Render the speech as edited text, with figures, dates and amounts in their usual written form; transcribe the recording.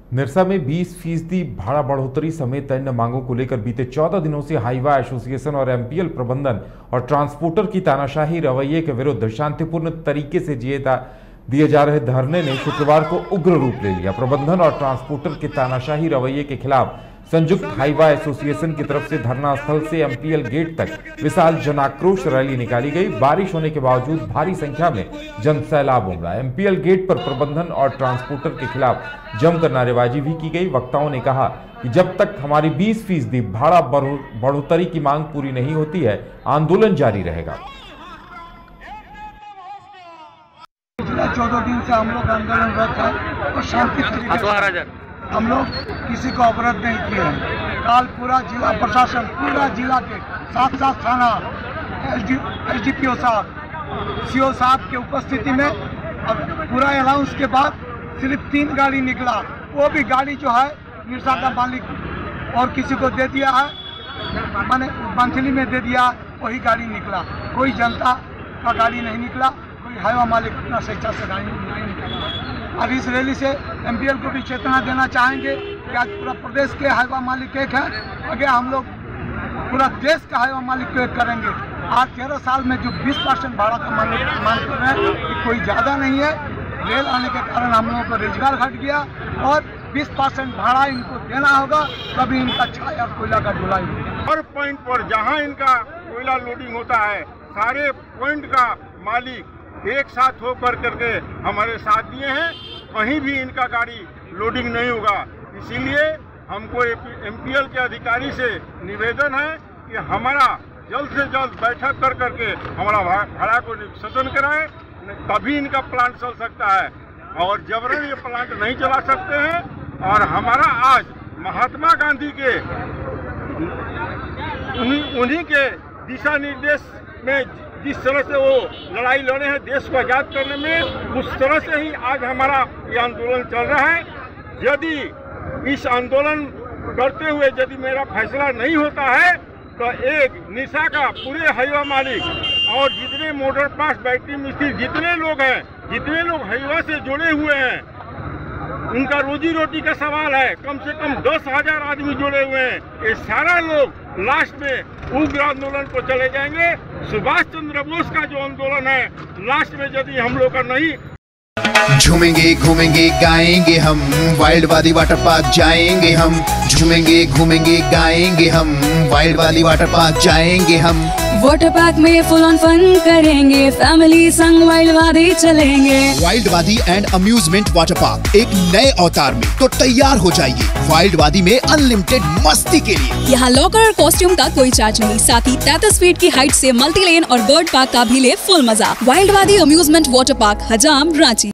निरसा में 20% भाड़ा बढ़ोतरी समेत अन्य मांगों को लेकर बीते 14 दिनों से हाईवा एसोसिएशन और एमपीएल प्रबंधन और ट्रांसपोर्टर की तानाशाही रवैये के विरुद्ध शांतिपूर्ण तरीके से दिए जा रहे धरने ने शुक्रवार को उग्र रूप ले लिया। प्रबंधन और ट्रांसपोर्टर के तानाशाही रवैये के खिलाफ संयुक्त हाईवा एसोसिएशन की तरफ से धरना स्थल से एमपीएल गेट तक विशाल जनाक्रोश रैली निकाली गई। बारिश होने के बावजूद भारी संख्या में जन सैलाब उमड़ा। एमपीएल गेट पर प्रबंधन और ट्रांसपोर्टर के खिलाफ जमकर नारेबाजी भी की गई। वक्ताओं ने कहा कि जब तक हमारी 20% भाड़ा बढ़ोतरी की मांग पूरी नहीं होती है, आंदोलन जारी रहेगा। 14 दिन से हम लोग आंदोलनरत है और शांति तरीके से हम लोग किसी को अवरोध नहीं किए हैं। कल पूरा जिला प्रशासन, पूरा जिला के 7 थाना, एसडीपीओ साहब, सीओ साहब के उपस्थिति में अब पूरा अनाउंस के बाद सिर्फ 3 गाड़ी निकला। वो भी गाड़ी जो है निरसा का मालिक और किसी को दे दिया है, माने मंथली में दे दिया, वही गाड़ी निकला। कोई जनता का गाड़ी नहीं निकला, कोई हाईवा मालिक अपना स्वेच्छा से गाड़ी नहीं निकला। अब इस रैली से एमपीएल को भी चेतना देना चाहेंगे कि आज पूरा प्रदेश के हाईवा मालिक एक है, आगे हम लोग पूरा देश का हाईवा मालिक को एक करेंगे। आज 13 साल में जो 20% भाड़ा का मांग कर रहे हैं कि कोई ज़्यादा नहीं है। रेल आने के कारण हम लोगों को रोजगार घट गया और 20% भाड़ा इनको देना होगा, तभी इनका छाया और कोयला का ढुलाई होगा। हर पॉइंट पर जहां इनका कोयला लोडिंग होता है, सारे पॉइंट का मालिक एक साथ होकर करके हमारे साथ दिए हैं। कहीं भी इनका गाड़ी लोडिंग नहीं होगा। इसीलिए हमको एमपीएल के अधिकारी से निवेदन है कि हमारा जल्द से जल्द बैठक कर करके हमारा भाड़ा को निष्पादन कराएं, तभी इनका प्लांट चल सकता है। और जबरन ये प्लांट नहीं चला सकते हैं। और हमारा आज महात्मा गांधी के उन्हीं के दिशा निर्देश में जिस तरह से वो लड़ाई लड़े हैं देश को आज़ाद करने में, उस तरह से ही आज हमारा ये आंदोलन चल रहा है। यदि इस आंदोलन करते हुए यदि मेरा फैसला नहीं होता है तो एक निशा का पूरे हाईवा मालिक और जितने मोटर पास बैटरी मिस्त्री जितने लोग हैं, जितने लोग हाईवा से जुड़े हुए हैं, उनका रोजी रोटी का सवाल है। कम से कम 10,000 आदमी जुड़े हुए हैं। ये सारा लोग लास्ट में उग्र आंदोलन को चले जाएंगे। सुभाष चंद्र बोस का जो आंदोलन है, लास्ट में यदि हम लोग का नहीं, झूमेंगे घूमेंगे गाएंगे हम, वाइल्ड वाली वाटर पार्क जाएंगे हम। झूमेंगे घूमेंगे गाएंगे हम, वाइल्ड वाली वाटर पार्क जाएंगे हम। वाटर पार्क में फुल ऑन फन करेंगे, फैमिली संग वाइल्ड वादी चलेंगे। वाइल्ड वादी एंड अम्यूजमेंट वाटर पार्क एक नए अवतार में, तो तैयार हो जाइए वाइल्ड वादी में अनलिमिटेड मस्ती के लिए। यहाँ लॉकर और कॉस्ट्यूम का कोई चार्ज नहीं, साथ ही 33 फीट की हाइट से मल्टी लेन और बर्ड पार्क का भी ले फुल मजा। वाइल्ड वादी अम्यूजमेंट वाटर पार्क, हजाम, रांची।